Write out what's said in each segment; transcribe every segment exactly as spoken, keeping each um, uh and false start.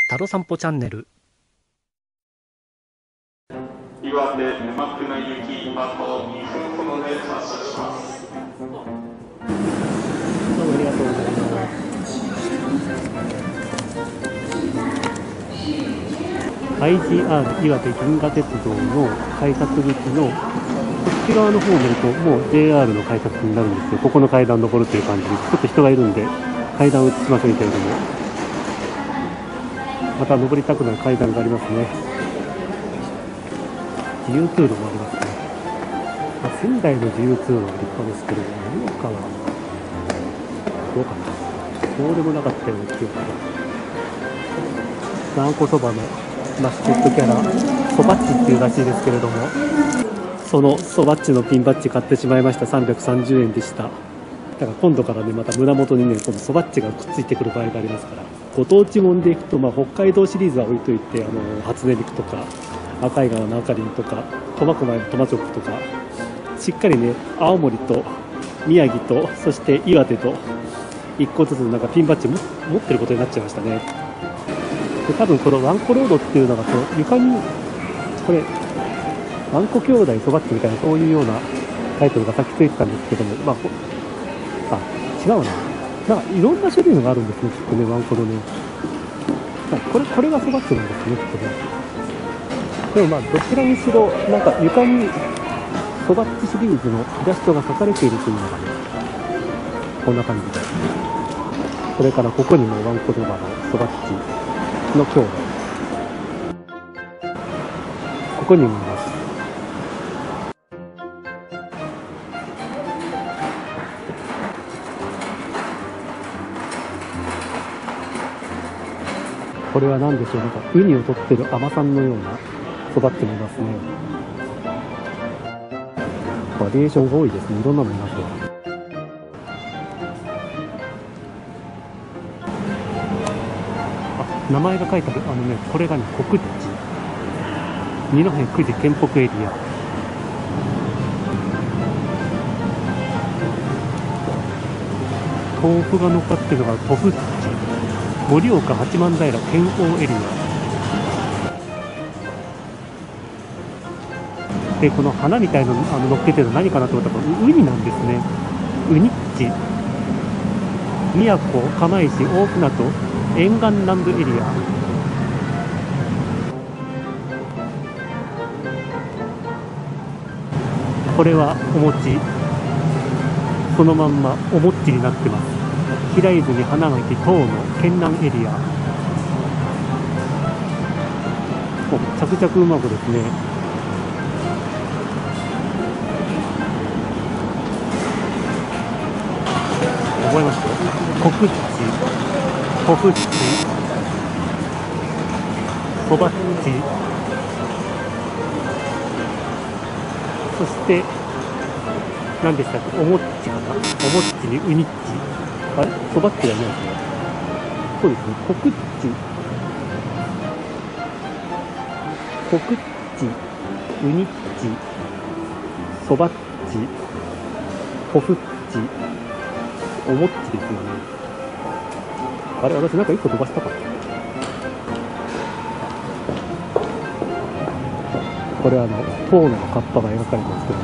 タロ散歩チャンネル。 岩手沼久の雪あとにふんほどで発車します。 どうもありがとうございます。アイジーアール 岩手銀河鉄道の改札口のこっち側の方を見るともう ジェイアール の改札になるんですよ。ここの階段登るという感じで、ちょっと人がいるんで階段を映しませんけれども、また登りたくなる階段がありますね。自由通路もありますね。まあ、仙台の自由通路は立派ですけど、盛岡はどうかな、そうでもなかったような記憶が。わんこそばのマスコットキャラそばっちっていうらしいですけれども、そのそばっちのピンバッジ買ってしまいました。さんびゃくさんじゅうえんでした。だから今度からね、また胸元にね、このそばっちがくっついてくる場合がありますから、ご当地もんでいくと、まあ、北海道シリーズは置いといて、あの初音ミクとか赤い川のあかりんとか苫小牧のトマチョップとか、しっかりね青森と宮城とそして岩手といっこずつなんかピンバッジも持ってることになっちゃいましたね。で多分このワンコロードっていうのがこう床にこれワンコ兄弟そばっちみたいな、そういうようなタイトルが先ついてたんですけども、まあ、あ違うな、なんかいろんな種類のがあるんですね、きっとね、ワンコのね。これこれがそばっちなんですね、きっとね。でもまあどちらにしろなんか床にそばっちシリーズのイラストが描かれているというのがね、こんな感じで、それからここにもワンコそばのそばっちの兄弟、ここにもいます。これは何でしょう、なんかウニを取ってる海女さんのようなそばっちもいますね。バリエーションが多いですね、いろんなのいますよ。あ、名前が書いてある、あのね、これがね、国地二戸久慈県北エリア。豆腐が乗っかってるのが豆腐地盛岡八幡平県央エリアで、この花みたいなのあの乗っけてるの何かなと思ったらウニなんですね。ウニッチ宮古釜石大船渡沿岸南部エリア。これはお餅、そのまんまおもっちになってます。平泉花巻等の県南エリア。お、着々うまくですね。覚えましたよ。国地、豆腐地、そばっち、そして何でしたっけ、おもっちかな、おもっちにウニッチ、あれそばっちがいないですね。そうですね、国地、国地、ウニッチ、そばっち、豆腐っち、おもっちですよね。あれ、私なんか一個飛ばしたか。これはあの塔のカッパが描かれてますけど、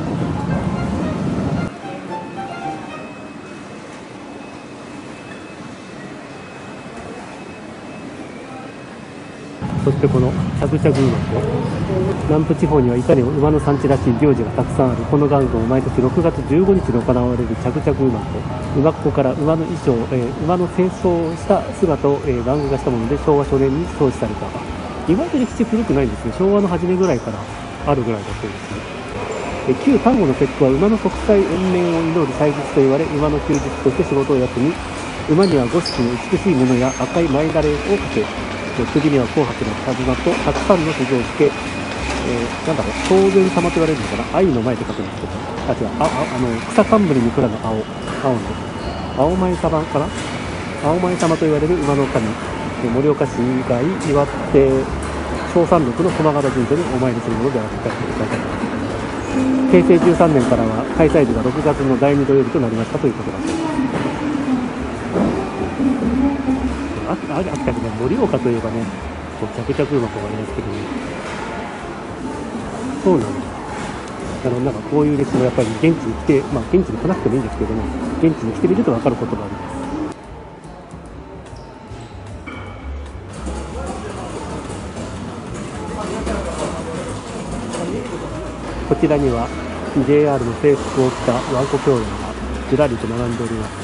そしてこの着々馬と南部地方にはいかにも馬の産地らしい行事がたくさんあるこの玩具を毎年ろくがつじゅうごにちに行われる着々馬と馬っ子から馬の衣装、えー、馬の清掃した姿を、えー、玩具化したもので昭和初年に創始された。意外と歴史古くないんですね。昭和の初めぐらいからあるぐらいだそうですね。えー、旧丹後の節句は馬の国際延命を祈る祭日と言われ、馬の休日として仕事を休み、馬には五色の美しいものや赤い前だれをかけ、首には紅白の手綱とたくさんの鈴をつけ、えー、なんだろう、草原様と言われるのかな、愛の前で書くんですけど、あ、違う、あ、あ、あの草冠に蔵の青、青の青前様かな、青前様と言われる馬の神、盛岡市以外岩手小山麓の駒形神社にお参りするものであると書いてあります。へいせいじゅうさんねんからは開催日がろくがつのだいに土曜日となりましたということだそうです。秋田でね、盛岡といえばね、 こう着々うまく終わりますけどね。そうなんだ。あのなんかこういう歴史もやっぱり現地に来て、まあ現地に来なくてもいいんですけども、現地に来てみると分かることがあります。こちらには ジェイアール の制服を着たわんこ兄弟がずらりと並んでおります。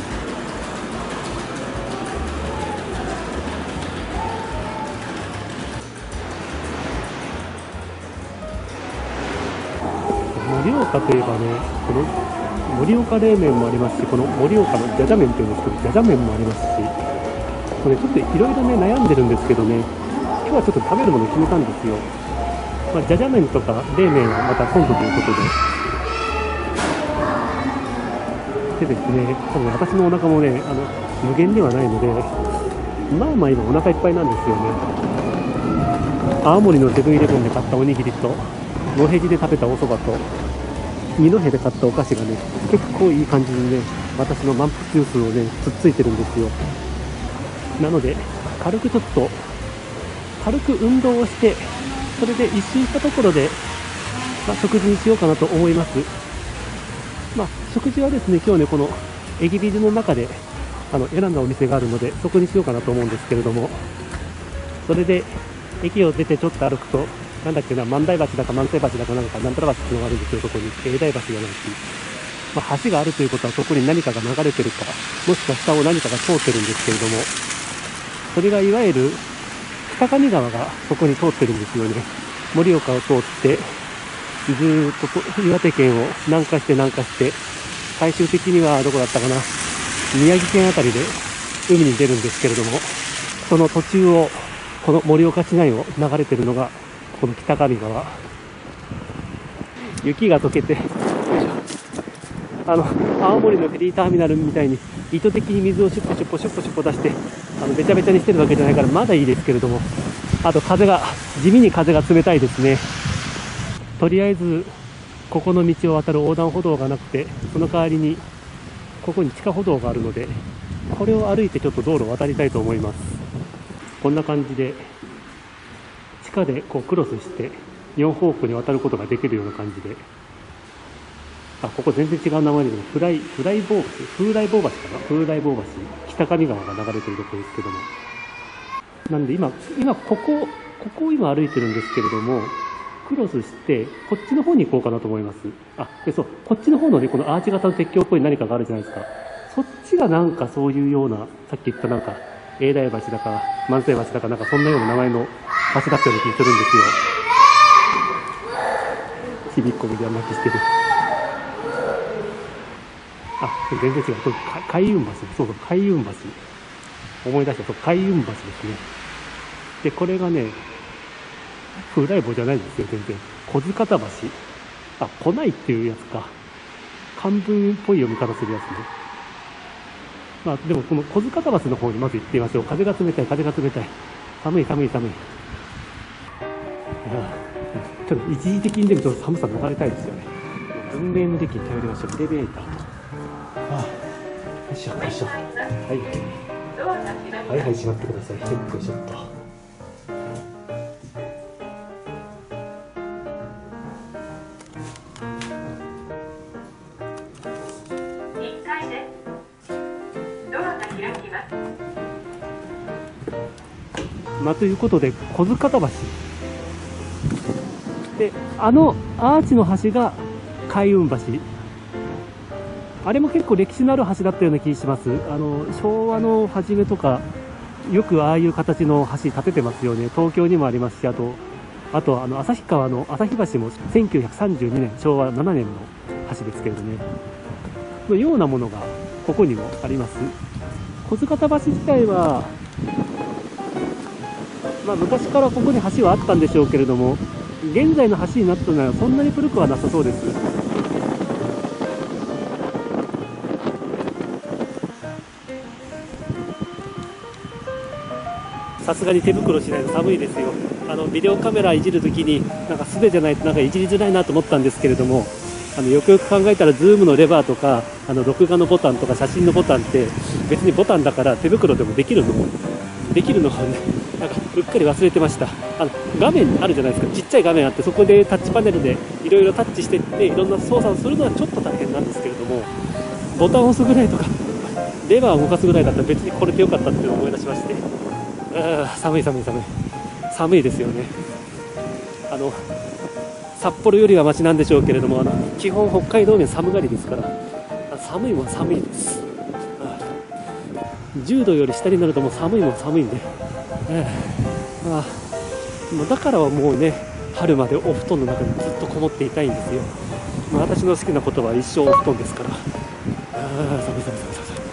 盛岡といえばね、この盛岡冷麺もありますし、この盛岡のじゃじゃ麺というんですけど、じゃじゃ麺もありますし、これちょっといろいろね悩んでるんですけどね、今日はちょっと食べるもの決めたんですよ。まあ、じゃじゃ麺とか冷麺はまた今度ということで。でですね、多分私のお腹もね、あの無限ではないので、まあまあ今お腹いっぱいなんですよね。青森のセブンイレブンで買ったおにぎりと、野辺地で食べたおそばと、二戸で買ったお菓子がね、結構いい感じにね、私の満腹ジュースをね、つっついてるんですよ。なので、軽くちょっと、軽く運動をして、それで一周したところで、まあ、食事にしようかなと思います。まあ、食事はですね、今日ね、この駅ビルの中であの選んだお店があるので、そこにしようかなと思うんですけれども、それで駅を出てちょっと歩くと、なんだっけな、万代橋だか万世橋だかなんか、なんたら橋っていうのがあるんですよ、そこに。永代橋がないし、まあ、橋があるということは、そこに何かが流れてるか、もしくは下を何かが通ってるんですけれども、それがいわゆる北上川がそこに通ってるんですよね。盛岡を通って、ずーっと岩手県を南下して南下して、最終的にはどこだったかな、宮城県あたりで海に出るんですけれども、その途中を、この盛岡市内を流れてるのが、この北上川。雪が溶けて、あの青森のフェリーターミナルみたいに意図的に水をシュッポシュッポシュッポシュッポ出して、あのべちゃべちゃにしてるわけじゃないからまだいいですけれども、あと風が、地味に風が冷たいですね。とりあえずここの道を渡る横断歩道がなくて、その代わりにここに地下歩道があるので、これを歩いてちょっと道路を渡りたいと思います。こんな感じで地下でこうクロスしてよん方向に渡ることができるような感じで、あ、ここ全然違う名前で、フライ、フライ棒橋、風来棒橋かな、風来棒橋、北上川が流れてるところですけども、なんで今、今ここ、ここを今歩いてるんですけれども、クロスしてこっちの方に行こうかなと思います。あ、でそう、こっちの方のね、このアーチ型の鉄橋っぽい何かがあるじゃないですか。そっちがなんかそういうような、さっき言ったなんか永代橋だか万世橋だかなんかそんなような名前の橋だったような気がするんですよ。ちびっこみたいな巻きしてる。あ、全然違う。これ海運橋。そうそう、海運橋。思い出した。そう、海運橋ですね。で、これがね、風来坊じゃないんですよ、全然。小塚田橋。あ、来ないっていうやつか。漢文っぽい読み方するやつね。まあ、でもこの小塚田橋の方にまず行ってみましょう。風が冷たい、風が冷たい。寒い、寒い、寒い。ちょっと一時的にでもちょっと寒さ逃れたいですよね。文明の利器に頼りましょう。エレベーター。ああ、よいしょ、よいしょ。はい。はいはい、閉まってください。はい、よいしょっと。まあ、ということで、小塚田橋。で、あのアーチの橋が海運橋。あれも結構歴史のある橋だったような気がします。あの昭和の初めとかよくああいう形の橋建ててますよね。東京にもありますし、あとあとあの旭川の旭橋もせんきゅうひゃくさんじゅうにねん、しょうわななねんの橋ですけれどね、のようなものがここにもあります。小塚田橋自体は、まあ、昔からここに橋はあったんでしょうけれども、現在の橋になったのはそんなに古くはなさそうです。さすがに手袋しないと寒いですよ。あのビデオカメラいじるときになんか素手じゃないとなんかいじりづらいなと思ったんですけれども、あのよくよく考えたらズームのレバーとかあの録画のボタンとか写真のボタンって別にボタンだから手袋でもできるのできるのをね、なんかうっかり忘れてました。あの画面あるじゃないですか、ちっちゃい画面あって、そこでタッチパネルでいろいろタッチしていって、いろんな操作をするのはちょっと大変なんですけれども、ボタンを押すぐらいとか、レバーを動かすぐらいだったら別にこれでよかったっていうのを思い出しまして、あー寒い寒い寒い、寒いですよね。あの札幌よりはマシなんでしょうけれども、あの基本北海道民寒がりですから、寒いもん寒いです。じゅうどより下になるともう寒いもん寒いんで、えー、あもうだからはもうね、春までお布団の中にずっとこもっていたいんですよ。まあ、私の好きなことは一生お布団ですから。あ寒い寒い寒い寒い。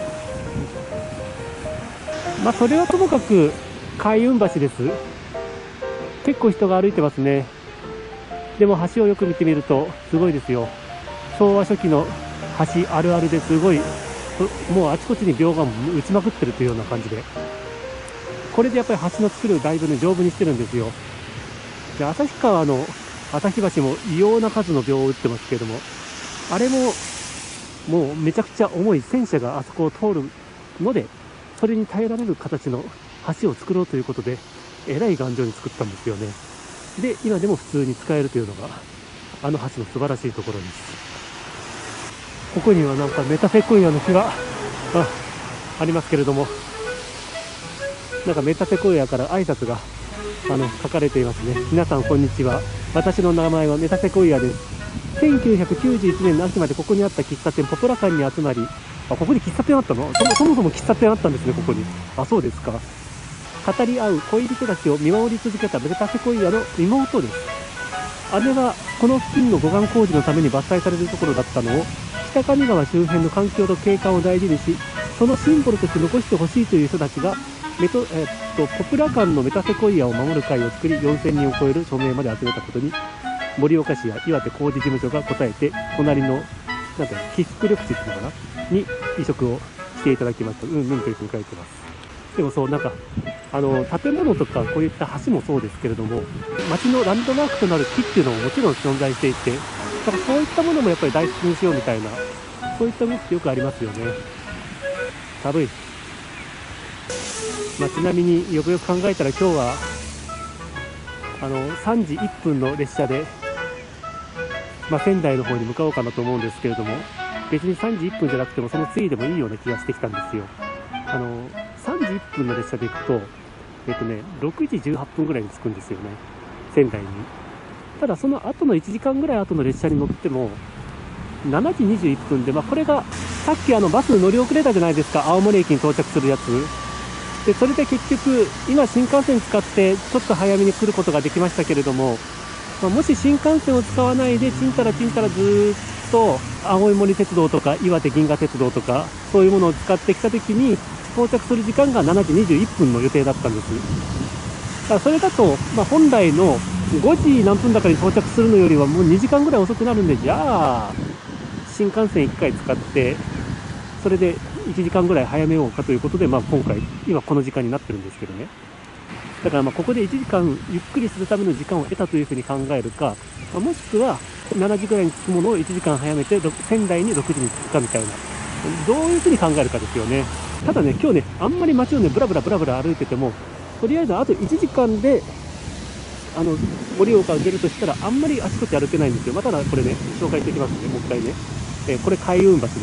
まあそれはともかく海運橋です。結構人が歩いてますね。でも橋をよく見てみるとすごいですよ。昭和初期の橋あるあるですごい、もうあちこちに描画も打ちまくってるというような感じで、これでやっぱり橋の作るだいぶね丈夫にしてるんですよ。で旭川の旭橋も異様な数の描を打ってますけれども、あれももうめちゃくちゃ重い戦車があそこを通るので、それに耐えられる形の橋を作ろうということでえらい頑丈に作ったんですよね。で今でも普通に使えるというのがあの橋の素晴らしいところです。ここにはなんかメタセコイアの木が あ, ありますけれども、なんかメタセコイアから挨拶があの書かれていますね。皆さんこんにちは、私の名前はメタセコイアです。せんきゅうひゃくきゅうじゅういちねんの秋までここにあった喫茶店ポプラ館に集まり、あここに喫茶店あったの？そもそもそも喫茶店あったんですね、ここに。あそうですか。語り合う恋人たちを見守り続けたメタセコイアの妹です。姉はこの付近の護岸工事のために伐採されるところだったのを、北上川周辺の環境と景観を大事にし、そのシンボルとして残してほしいという人たちがメト、えー、っとポプラ館のメタセコイアを守る会を作り、よんせんにんを超える署名まで集めたことに、盛岡市や岩手工事事務所が応えて、隣のなんてキスク緑地っていうのかなに移植をしていただきました。うんうんというふうに書いてます。でもそうなんかあの建物とかこういった橋もそうですけれども、街のランドマークとなる木っていうのももちろん存在していて、だからそういったものもやっぱり大切にしようみたいな、そういった動きってよくありますよね。寒い。まあ、ちなみによくよく考えたら今日はあのさんじいっぷんの列車で、まあ、仙台の方に向かおうかなと思うんですけれども、別にさんじいっぷんじゃなくてもその次でもいいような気がしてきたんですよ。あのさんじいっぷんの列車で行くと、えっとね、ろくじじゅうはっぷんぐらいに着くんですよね、仙台に。ただその後のいちじかんぐらい後の列車に乗ってもしちじにじゅういっぷんで、まあ、これがさっきあのバス乗り遅れたじゃないですか、青森駅に到着するやつで。それで結局今新幹線使ってちょっと早めに来ることができましたけれども、まあ、もし新幹線を使わないでちんたらちんたらずーっと青森鉄道とか岩手銀河鉄道とかそういうものを使ってきたときに、到着する時間がしちじにじゅういっぷんの予定だったんです。だからそれだと、まあ、本来のごじ何分だかに到着するのよりはもうにじかんぐらい遅くなるんで、じゃあ新幹線いっかい使ってそれでいちじかんぐらい早めようかということで、まあ、今回今この時間になってるんですけどね。だからまあここでいちじかんゆっくりするための時間を得たというふうに考えるか、まあ、もしくはしちじぐらいに着くものをいちじかん早めて仙台にろくじに着くかみたいな、どういうふうに考えるかですよね。ただね、今日ねあんまり街をねブラブラブラブラ歩いてても、とりあえずあといちじかんであの盛岡を出るとしたらあんまりあちこち歩けないんですよ。まあ、ただこれね紹介しておきますね、もう一回ね。えー、これ海運橋です。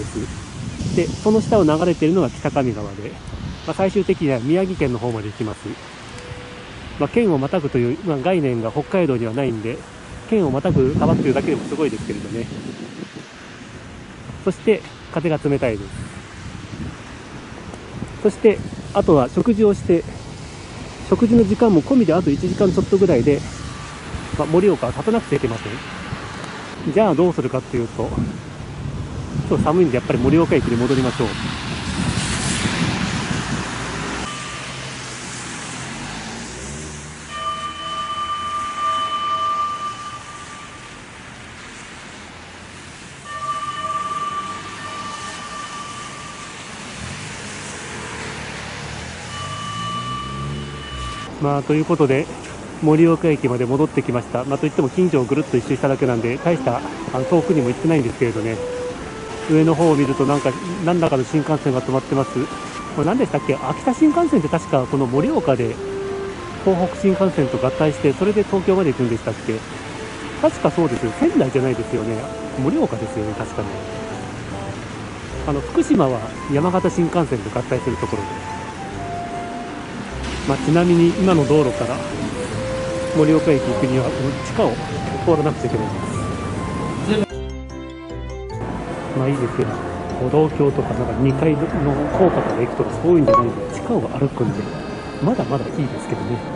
でその下を流れているのが北上川で、まあ、最終的には宮城県の方まで行きます。まあ、県をまたぐという、まあ、概念が北海道にはないんで、県をまたぐ川というだけでもすごいですけれどね。そして風が冷たいです。そしてあとは食事をして、食事の時間も込みであといちじかんちょっとぐらいで、まあ、盛岡は立たなくちゃいけません。じゃあどうするかというと、今日寒いんでやっぱり盛岡駅に戻りましょう。まあということで盛岡駅まで戻ってきました。まあ、といっても近所をぐるっと一周しただけなんで大したあの遠くにも行ってないんですけれどね。上の方を見るとなんか何らかの新幹線が止まってます。 これ何でしたっけ、秋田新幹線って確かこの盛岡で東北新幹線と合体して、それで東京まで行くんでしたっけ。確かそうですよ。仙台じゃないですよね。盛岡ですよね、確かに。あの福島は山形新幹線と合体するところで、まあ、ちなみに今の道路から盛岡駅行くには地下を通らなくちゃいけないんです。まあいいですよ。歩道橋とかなんかにかいの高架から行くとかそういうんじゃないんで、地下を歩くんでまだまだいいですけどね。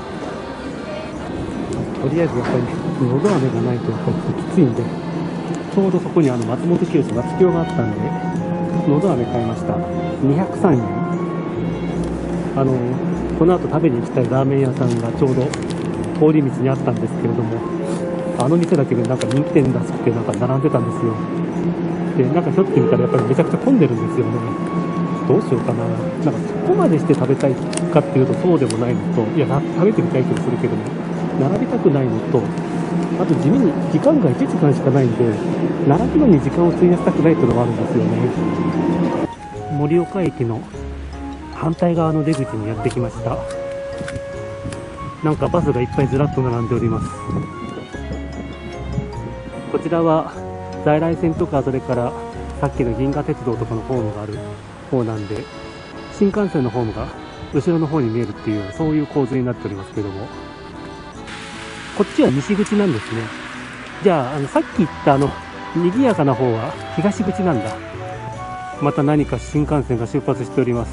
とりあえずやっぱりのど飴がないとやっぱりきついんで、ちょうどそこにあの松本清夏京があったんでのど飴買いました。にひゃくさんえん。あのこの後食べに行きたいラーメン屋さんがちょうど通り道にあったんですけれども、あの店だけでなんか人気店らしくてなんか並んでたんですよ。でなんかひょってみたらやっぱりめちゃくちゃ混んでるんですよね。どうしようかな。なんかそこまでして食べたいかっていうとそうでもないのと、いや食べてみたい気もするけども並びたくないのと、あと地味に時間がいちじかんしかないんで並ぶのに時間を費やしたくないっていうのがあるんですよね。盛岡駅の反対側の出口にやってきました。なんかバスがいっぱいずらっと並んでおります。こちらは在来線とかそれからさっきの銀河鉄道とかのホームがある方なんで、新幹線のホームが後ろの方に見えるっていうそういう構図になっておりますけども、こっちは西口なんですね。じゃあ、あのさっき言ったあの賑やかな方は東口なんだ。また何か新幹線が出発しております。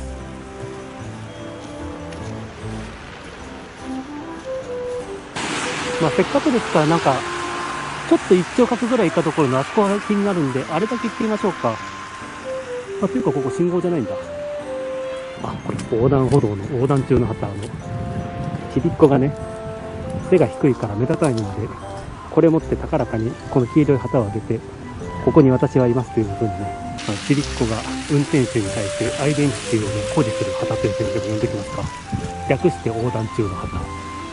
まあ、せっかくですからなんかちょっと一丁角ぐらい行ったところのあそこが気になるんで、あれだけ行ってみましょうか。あ、というかここ信号じゃないんだ。あ、これ横断歩道の横断中の旗、あのちびっこがね背が低いから目立たないんで、これ持って高らかにこの黄色い旗を上げて、ここに私はいますというふうにね、ちびっこが運転手に対してアイデンティティをね誇示する旗という先生も呼んできますか。略して横断中の旗。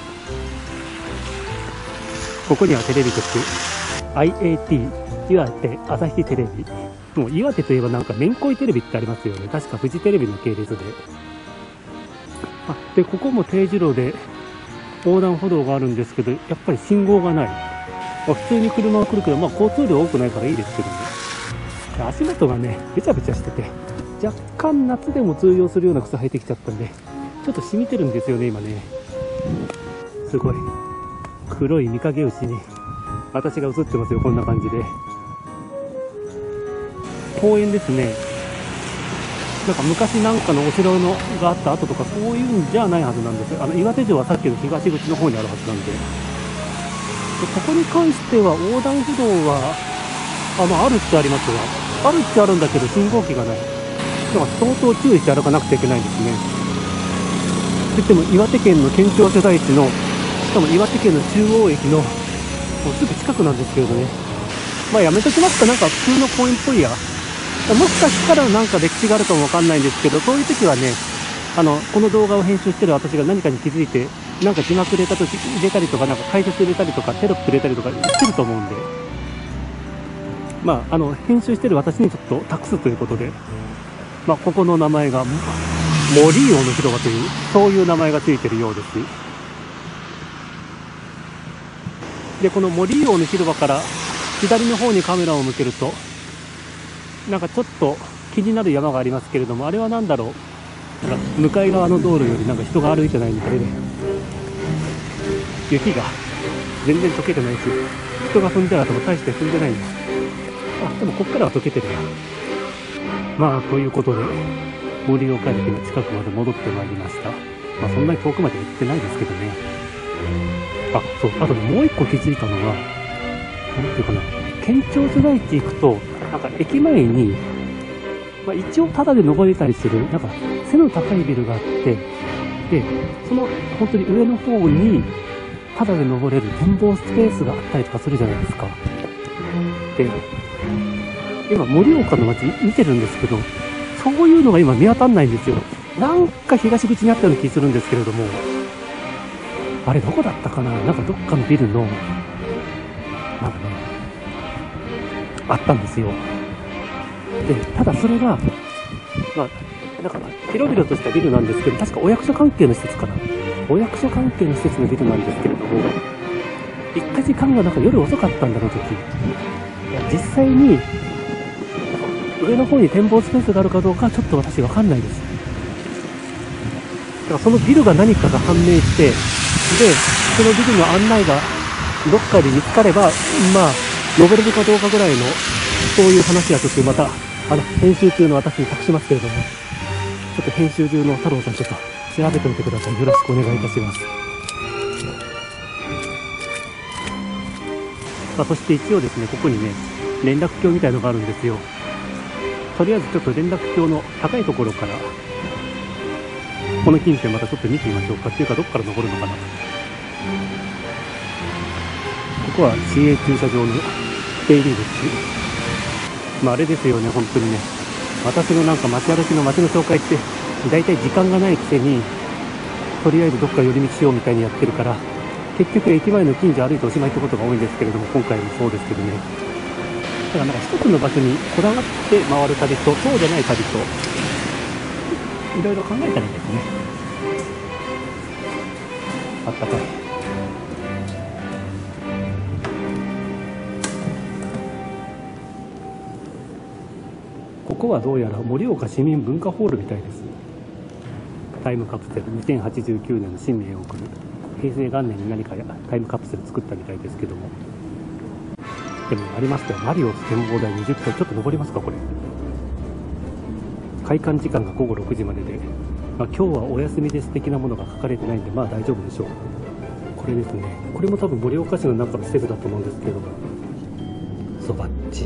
ここにはテレビ局 アイエーティー 岩手朝日テレビ、もう岩手といえばなんかめんこいテレビってありますよね。確かフジテレビの系列で、あでここも定時路で横断歩道があるんですけど、やっぱり信号がない。普通に車は来るけど、まあ、交通量多くないからいいですけどね。足元がねべちゃべちゃしてて、若干夏でも通用するような靴履いてきちゃったんでちょっと染みてるんですよね今ね。すごい黒い御影牛に私が映ってますよ。こんな感じで公園ですね。なんか昔なんかのお城のがあった後とかそういうんじゃないはずなんですよ。あの岩手城はさっきの東口の方にあるはずなんで、でここに関しては横断歩道はあ、まあ、あるっちゃありますが、あるっちゃあるんだけど信号機がない。だから相当注意して歩かなくちゃいけないんですね。といっても岩手県の県庁所在地の、しかも岩手県の中央駅のもうすぐ近くなんですけれどね。まあやめときますか。なんか普通の公園っぽいや。もしかしたらなんか歴史があるかもわかんないんですけど、そういう時はね、あのこの動画を編集してる私が何かに気づいてなんか字幕入れた時入れたりとか、なんか解説入れたりとかテロップ入れたりとかしてると思うんで、まああの編集してる私にちょっと託すということで、まあここの名前が森王の広場というそういう名前がついてるようです。でこの森王の広場から左の方にカメラを向けるとなんかちょっと気になる山がありますけれども、あれは何だろう。なんか向かい側の道路よりなんか人が歩いてないみたいで、雪が全然溶けてないし、人が踏んであっても大して踏んでないんだ。あ、でもこっからは溶けてるな。まあということで盛岡駅の近くまで戻ってまいりました。まあそんなに遠くまで行ってないですけどね。あ、そう、あとねもう一個気づいたのは、なんていうかな、県庁所在地行くとなんか駅前に、まあ、一応タダで登れたりするなんか背の高いビルがあって、でその本当に上の方にタダで登れる展望スペースがあったりとかするじゃないですか。で今盛岡の街見てるんですけど、そういうのが今見当たんないんですよ。なんか東口にあったような気するんですけれども、あれどこだったかな。なんかどっかのビルのなんかねあったんですよ。でただそれが、まあ、 だから広々としたビルなんですけど、確かお役所関係の施設かな。お役所関係の施設のビルなんですけれども、行った時間がなんか夜遅かったんだの時。実際に上の方に展望スペースがあるかどうかはちょっと私わかんないです。だからそのビルが何かが判明して、で、そのビルの案内がどっかで見つかれば、まあ、登れるかどうかぐらいの、そういう話はちょっとまた、あの、編集中の私に託しますけれども、ちょっと編集中の太郎さん、ちょっと調べてみてください。よろしくお願いいたします。まあ、そして一応ですね、ここにね、連絡橋みたいのがあるんですよ。とりあえずちょっと連絡橋の高いところから、この近辺またちょっと見てみましょうか。っていうか、どこから登るのかな。ここは市営駐車場の出入り口。まあ、あれですよね、本当にね。私のなんか街歩きの街の紹介って、だいたい時間がないくせに、とりあえずどっか寄り道しようみたいにやってるから、結局駅前の近所歩いておしまいってことが多いんですけれども、今回もそうですけどね。だからなんか一つの場所にこだわって回る旅と、そうじゃない旅と、いろいろ考えたらいいですね。あったかい。ここはどうやら盛岡市民文化ホールみたいです。タイムカプセルにせんはちじゅうきゅうねんの新年を送る。平成元年に何かタイムカプセル作ったみたいですけども。でもありましたよ。マリオス展望台にじゅっかい。ちょっと登りますか、これ。開館時間がごごろくじまでで、まあ、今日はお休みです的なものが書かれてないんで、まあ大丈夫でしょう。これですね。これも多分盛岡市の中の施設だと思うんですけど、そばっち。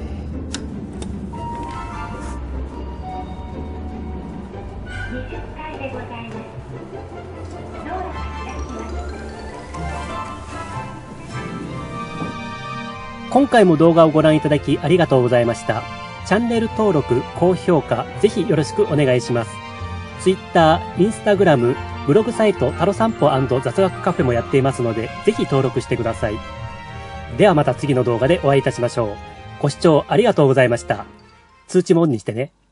今回も動画をご覧いただきありがとうございました。チャンネル登録、高評価、ぜひよろしくお願いします。Twitter、Instagram、ブログサイト、タロ散歩&雑学カフェもやっていますので、ぜひ登録してください。ではまた次の動画でお会いいたしましょう。ご視聴ありがとうございました。通知もオンにしてね。